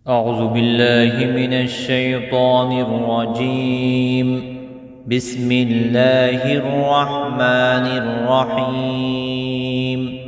أعوذ بالله من الشيطان الرجيم. بسم الله الرحمن الرحيم.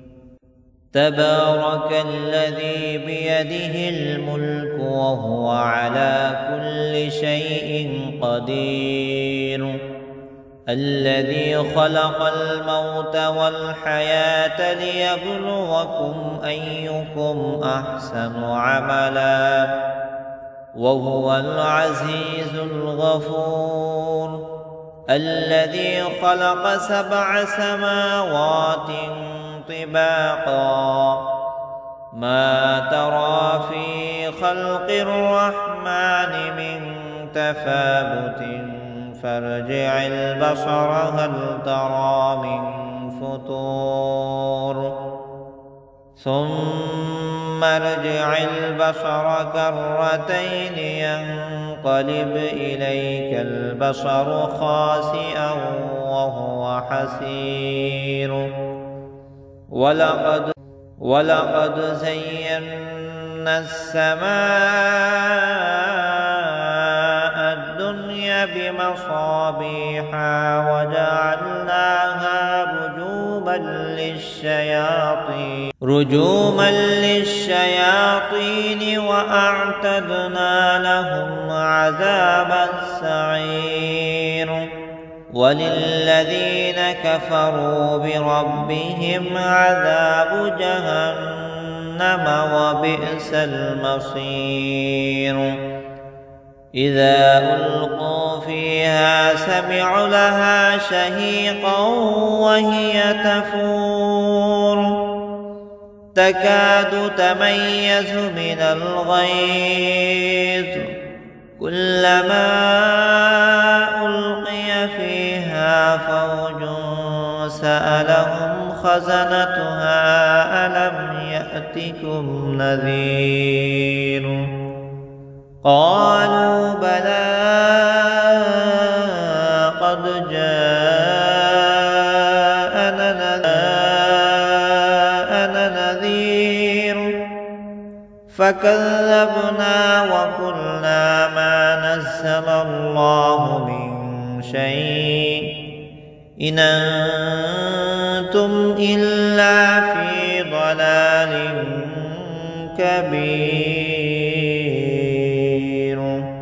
تبارك الذي بيده الملك وهو على كل شيء قدير، الذي خلق الموت والحياة ليبلوكم أيكم أحسن عملا، وهو العزيز الغفور، الذي خلق 7 سماوات طباقا، ما ترى في خلق الرحمن من تفاوت فارجع البصر هل ترى من فطور، ثم ارجع البصر كرتين ينقلب إليك البصر خاسئا وهو حسير، ولقد زينا السماء الدنيا بمصابيح وجعلناها رجوما للشياطين وأعتدنا لهم عذاب السعير، وللذين كفروا بربهم عذاب جهنم وبئس المصير. إذا ألقوا فيها سمعوا لها شهيقا وهي تفور، تكاد تميز من الغيظ، كلما ألقي فيها فوج سألهم خزنتها ألم يأتكم نذير، قالوا بلى قد جاءنا نذير، فكذبنا وقلنا ما نزل الله من شيء إن أنتم إلا في ضلال كبير.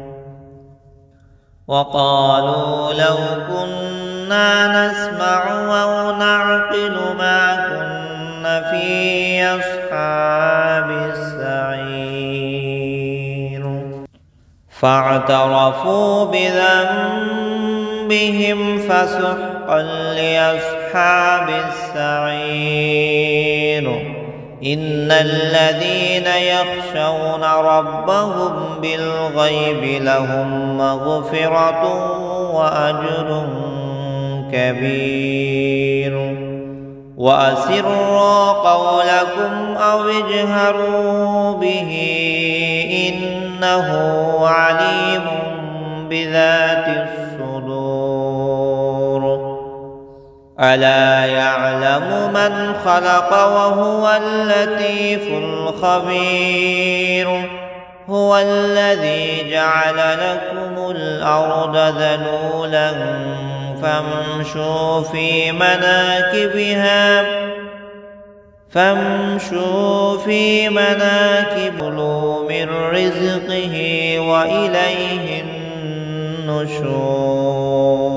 وقالوا لو كنا نسمع أو نعقل ما كنا في أصحاب السعير، فاعترفوا بذنبهم فسحقا لأصحاب السعير. إن الذين يخشون ربهم بالغيب لهم مغفرة وأجر كبير. وأسروا قولكم أو اجهروا به إنه عليم بذات الصدور. ألا يعلم من خلق وهو اللطيف الخبير. هو الذي جعل لكم الأرض ذلولا فامشوا في مناكبه كلوا من رزقه وإليه النشور.